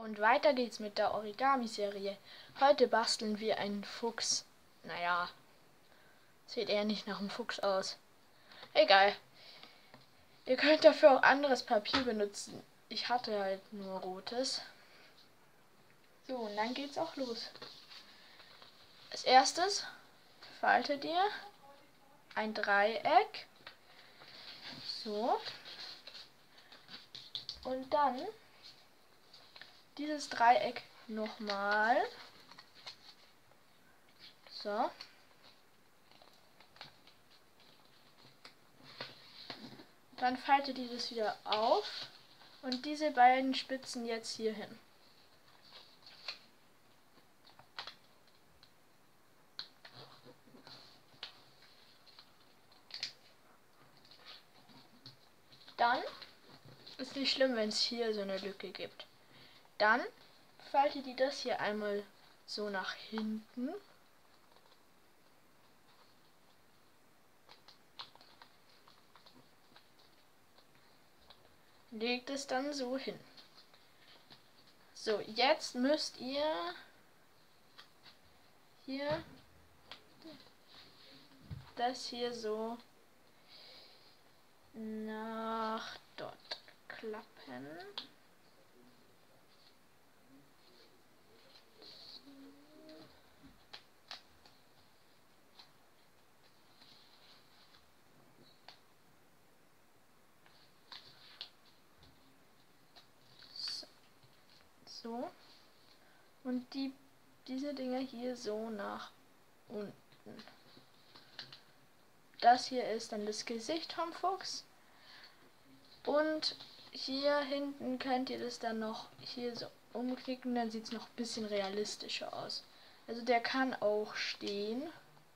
Und weiter geht's mit der Origami-Serie. Heute basteln wir einen Fuchs. Naja, sieht eher nicht nach einem Fuchs aus. Egal. Ihr könnt dafür auch anderes Papier benutzen. Ich hatte halt nur rotes. So, und dann geht's auch los. Als erstes faltet ihr ein Dreieck. So. Und dann dieses Dreieck nochmal. So. Dann faltet ihr das wieder auf und diese beiden Spitzen jetzt hier hin. Dann ist nicht schlimm, wenn es hier so eine Lücke gibt. Dann faltet ihr das hier einmal so nach hinten. Legt es dann so hin. So, jetzt müsst ihr hier das hier so nach dort klappen. So. Und diese Dinger hier so nach unten. Das hier ist dann das Gesicht vom Fuchs. Und hier hinten könnt ihr das dann noch hier so umklicken, dann sieht es noch ein bisschen realistischer aus. Also der kann auch stehen.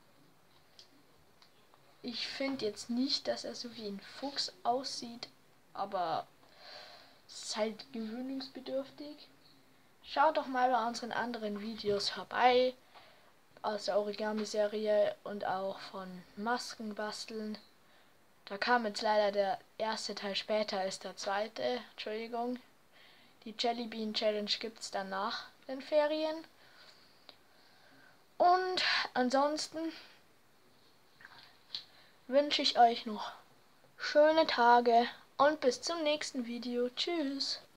Ich finde jetzt nicht, dass er so wie ein Fuchs aussieht, aber es ist halt gewöhnungsbedürftig. Schaut doch mal bei unseren anderen Videos vorbei, aus der Origami-Serie und auch von Masken basteln. Da kam jetzt leider der erste Teil später als der zweite, Entschuldigung. Die Jellybean Challenge gibt es dann nach den Ferien. Und ansonsten wünsche ich euch noch schöne Tage und bis zum nächsten Video. Tschüss!